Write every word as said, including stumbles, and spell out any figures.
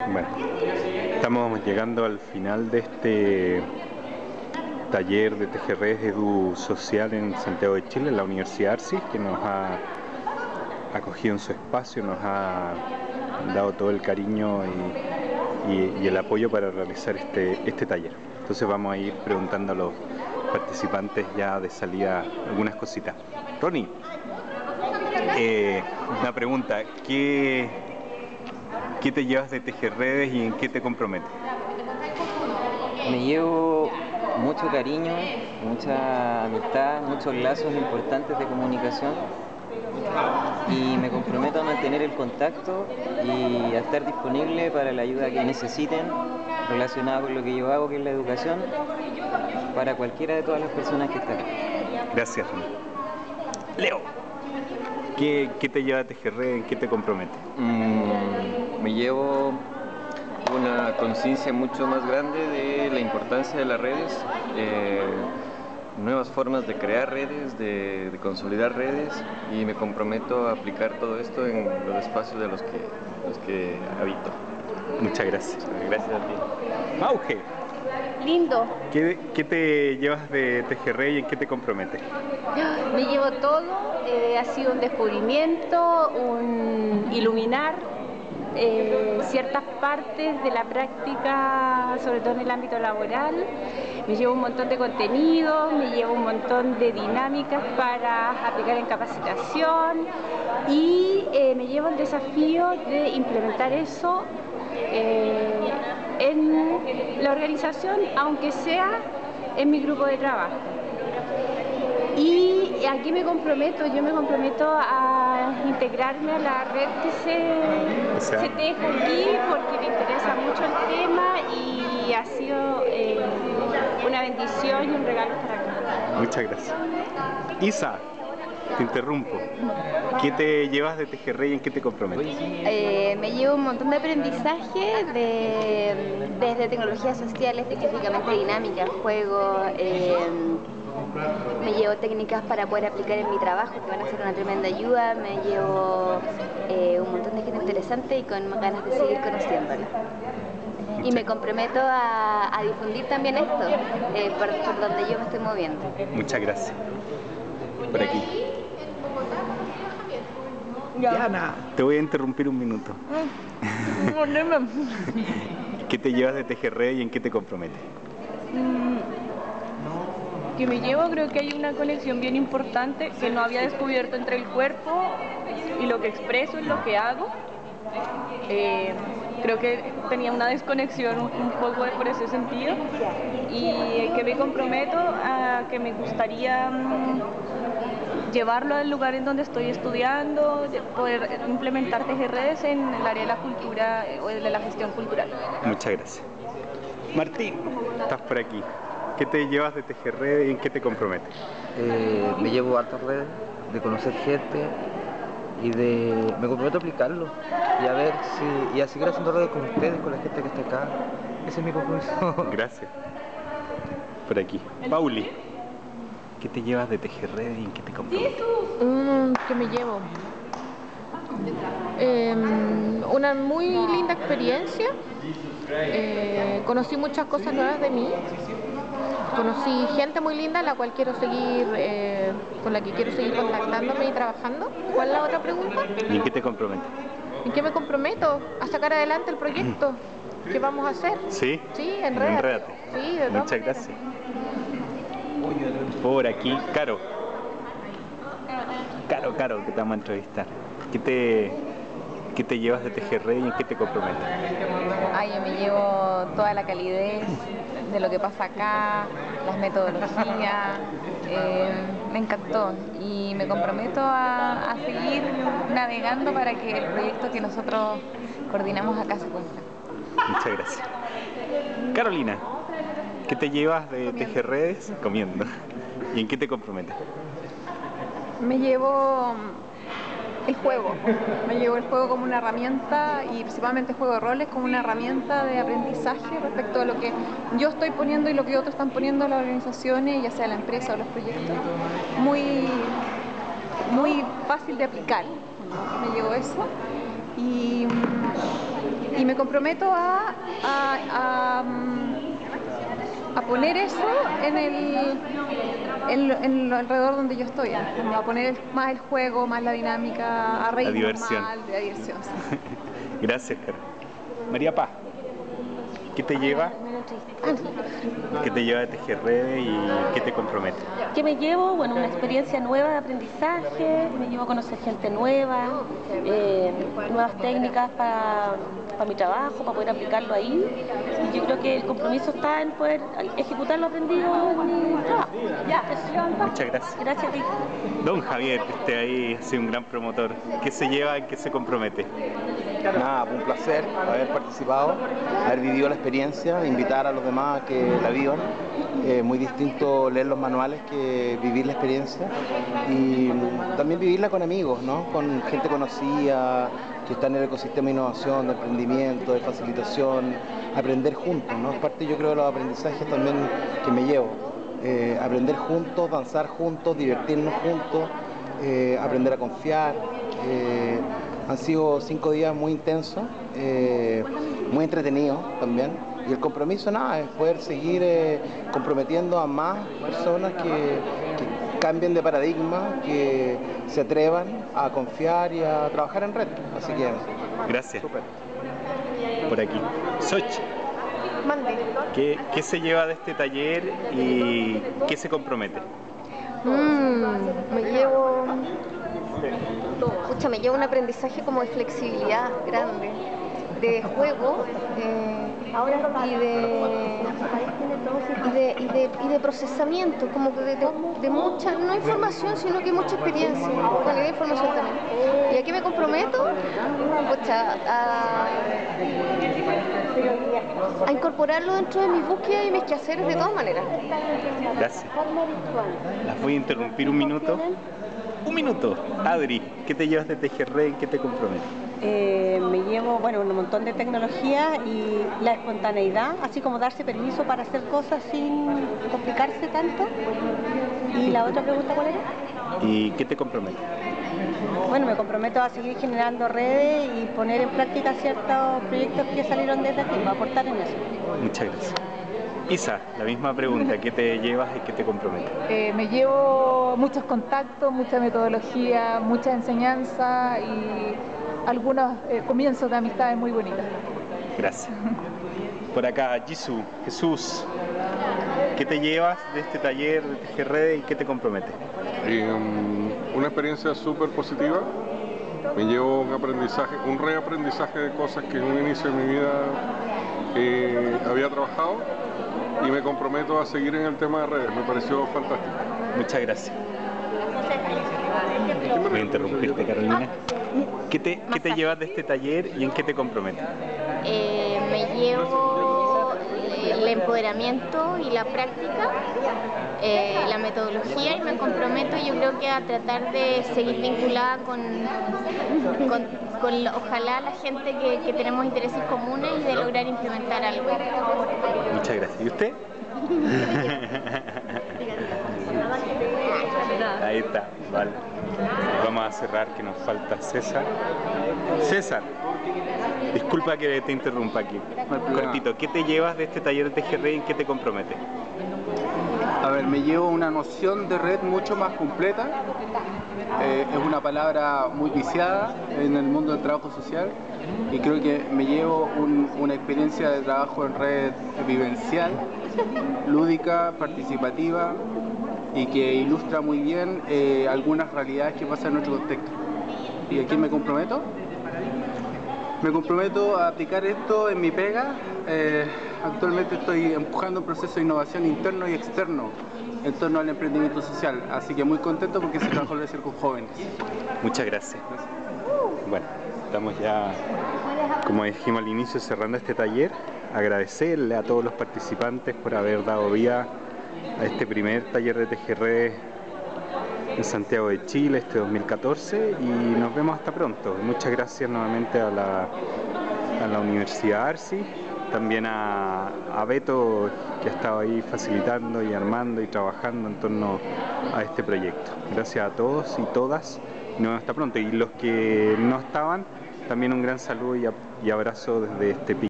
Bueno, estamos llegando al final de este taller de tejer redes Edu Social en Santiago de Chile, en la Universidad Arcis, que nos ha acogido en su espacio, nos ha dado todo el cariño y, y, y el apoyo para realizar este, este taller. Entonces vamos a ir preguntando a los participantes ya de salida algunas cositas. Ronnie, eh, una pregunta, ¿qué, ¿qué te llevas de tejer redes y en qué te comprometes? Me llevo mucho cariño, mucha amistad, muchos lazos importantes de comunicación y me comprometo a mantener el contacto y a estar disponible para la ayuda que necesiten relacionada con lo que yo hago, que es la educación, para cualquiera de todas las personas que están acá. Gracias, Ronnie. Leo, ¿qué, qué te lleva a tejer redes? ¿En qué te comprometes? Mm, me llevo una conciencia mucho más grande de la importancia de las redes, eh, nuevas formas de crear redes, de, de consolidar redes, y me comprometo a aplicar todo esto en los espacios de los que, los que habito. Muchas gracias. Gracias a ti. Mauge, Lindo. ¿qué, qué te llevas de tejer redes y en qué te comprometes? Me llevo todo, eh, ha sido un descubrimiento, un iluminar eh, ciertas partes de la práctica, sobre todo en el ámbito laboral. Me llevo un montón de contenido, me llevo un montón de dinámicas para aplicar en capacitación y eh, me llevo el desafío de implementar eso eh, en la organización, aunque sea en mi grupo de trabajo. Y aquí me comprometo, yo me comprometo a integrarme a la red que se, O sea, se teje aquí porque me interesa mucho el tema y ha sido eh, una bendición y un regalo estar acá. muchas gracias. Isa, te interrumpo. ¿Qué te llevas de tejer redes y en qué te comprometes? Eh, me llevo un montón de aprendizaje de, desde tecnologías sociales, específicamente dinámicas, juegos. Eh, me llevo técnicas para poder aplicar en mi trabajo que van a ser una tremenda ayuda. Me llevo eh, un montón de gente interesante y con ganas de seguir conociéndola. Y me comprometo a, a difundir también esto, eh, por, por donde yo me estoy moviendo. Muchas gracias. Por aquí. Diana, te voy a interrumpir un minuto. ¿Qué te llevas de tejer redes y en qué te comprometes? Que me llevo, creo que hay una conexión bien importante que no había descubierto entre el cuerpo y lo que expreso en lo que hago. Eh, creo que tenía una desconexión un, un poco por ese sentido y que me comprometo a que me gustaría um, llevarlo al lugar en donde estoy estudiando, poder implementar tejer redes en el área de la cultura o de la gestión cultural. Muchas gracias. Martín, estás por aquí. ¿Qué te llevas de tejer redes y en qué te comprometes? eh, me llevo hartas redes, de conocer gente y de me comprometo a aplicarlo y a ver si y a seguir haciendo redes con ustedes, con la gente que está acá. Ese es mi compromiso. Gracias. Por aquí. Pauli, ¿qué te llevas de tejer redes y en qué te comprometes? Mm, ¿Qué me llevo? Eh, una muy linda experiencia. Eh, conocí muchas cosas nuevas de mí. Conocí gente muy linda, la cual quiero seguir, eh, con la que quiero seguir contactándome y trabajando. ¿Cuál es la otra pregunta? ¿Y en qué te comprometes? ¿En qué me comprometo? A sacar adelante el proyecto. ¿Qué vamos a hacer? ¿Sí? Sí, enrédate. Enrédate. Sí, de todas Muchas maneras. gracias. Por aquí, Caro. Caro, Caro, que te vamos a entrevistar. ¿Qué te, qué te llevas de tejer redes y en qué te comprometes? Ay, yo me llevo toda la calidez de lo que pasa acá, las metodologías, eh, me encantó y me comprometo a, a seguir navegando para que el proyecto que nosotros coordinamos acá se cumpla. Muchas gracias. Carolina, ¿qué te llevas de tejer redes? Comiendo. ¿Y en qué te comprometes? Me llevo el juego, me llevo el juego como una herramienta y principalmente el juego de roles como una herramienta de aprendizaje respecto a lo que yo estoy poniendo y lo que otros están poniendo en las organizaciones, ya sea la empresa o los proyectos. Muy, muy fácil de aplicar, ¿no? Me llevo eso y y me comprometo a, a, a, a poner eso en el, en, lo- en lo alrededor donde yo estoy, como a poner el- más el juego, más la dinámica, a La reírnos diversión. más, la diversión. Sí. Gracias, Carol. María Paz, ¿qué te lleva? ¿Qué te lleva de tejer redes y qué te compromete? ¿Qué me llevo? Bueno, una experiencia nueva de aprendizaje, me llevo a conocer gente nueva, eh, nuevas técnicas para mi trabajo, para poder aplicarlo ahí. Y yo creo que el compromiso está en poder ejecutar lo aprendido en mi trabajo. Eso. Muchas gracias. Gracias a ti. Don Javier, que esté ahí, ha sido un gran promotor. ¿Qué se lleva y qué se compromete? Nada, un placer haber participado, haber vivido la experiencia, invitar a los demás a que la vivan. Eh, muy distinto leer los manuales que vivir la experiencia y también vivirla con amigos, ¿no? Con gente conocida, que está en el ecosistema de innovación, de emprendimiento, de facilitación, aprender juntos, ¿no? Es parte, yo creo, de los aprendizajes también que me llevo. Eh, aprender juntos, danzar juntos, divertirnos juntos, eh, aprender a confiar. Eh, han sido cinco días muy intensos, eh, muy entretenidos también. Y el compromiso, nada, es poder seguir eh, comprometiendo a más personas que, que cambien de paradigma, que se atrevan a confiar y a trabajar en red. Así que, Gracias. súper. Por aquí. Soch, Mande. ¿qué, qué se lleva de este taller y qué se compromete? Mm, me llevo, pucha, me llevo un aprendizaje como de flexibilidad grande, de juego eh, y, de, y, de, y, de, y de procesamiento, como que de, de, de mucha, no información, sino que mucha experiencia, calidad de información también. ¿Y a qué me comprometo? Pucha, a, a incorporarlo dentro de mis búsquedas y mis quehaceres de todas maneras. Gracias. Las voy a interrumpir un minuto. Un minuto. Adri, ¿qué te llevas de Tejerred y qué te compromete? Eh, me llevo, bueno, un montón de tecnología y la espontaneidad, así como darse permiso para hacer cosas sin complicarse tanto. ¿Y la otra pregunta cuál era? ¿Y qué te compromete? Bueno, me comprometo a seguir generando redes y poner en práctica ciertos proyectos que salieron desde aquí, para aportar en eso. Muchas gracias. Isa, la misma pregunta, ¿qué te llevas y qué te compromete? Eh, me llevo muchos contactos, mucha metodología, mucha enseñanza y algunos eh, comienzos de amistades muy bonitas. Gracias. Por acá, Jisoo, Jesús, ¿qué te llevas de este taller de Tejerred y qué te compromete? Eh, una experiencia súper positiva. Me llevo un aprendizaje, un reaprendizaje de cosas que en un inicio de mi vida eh, había trabajado y me comprometo a seguir en el tema de redes. Me pareció fantástico. Muchas gracias. Voy a interrumpirte, Carolina. ¿Qué te, qué te llevas de este taller y en qué te comprometes? Eh, me llevo el empoderamiento y la práctica, eh, la metodología, y me comprometo, yo creo que a tratar de seguir vinculada con, con, con ojalá la gente que, que tenemos intereses comunes y de lograr implementar algo. Muchas gracias. ¿Y usted? Ahí está, vale. Vamos a cerrar, que nos falta César. César, disculpa que te interrumpa aquí. Cortito, ¿qué te llevas de este taller de Tejerred y en qué te compromete? A ver, me llevo una noción de red mucho más completa. Eh, es una palabra muy viciada en el mundo del trabajo social y creo que me llevo un, una experiencia de trabajo en red vivencial, lúdica, participativa y que ilustra muy bien eh, algunas realidades que pasan en nuestro contexto. ¿Y a quién me comprometo? Me comprometo a aplicar esto en mi pega. Eh, actualmente estoy empujando un proceso de innovación interno y externo en torno al emprendimiento social, así que muy contento porque ese trabajo lo voy a hacer con jóvenes. Muchas gracias. Bueno, estamos ya, como dijimos al inicio, cerrando este taller. Agradecerle a todos los participantes por haber dado vida a este primer taller de Tejerred en Santiago de Chile este dos mil catorce y nos vemos hasta pronto. Muchas gracias nuevamente a la, a la Universidad Arcis, también a, a Beto, que ha estado ahí facilitando y armando y trabajando en torno a este proyecto. Gracias a todos y todas y nos vemos hasta pronto. Y los que no estaban, también un gran saludo y, a, y abrazo desde este pico.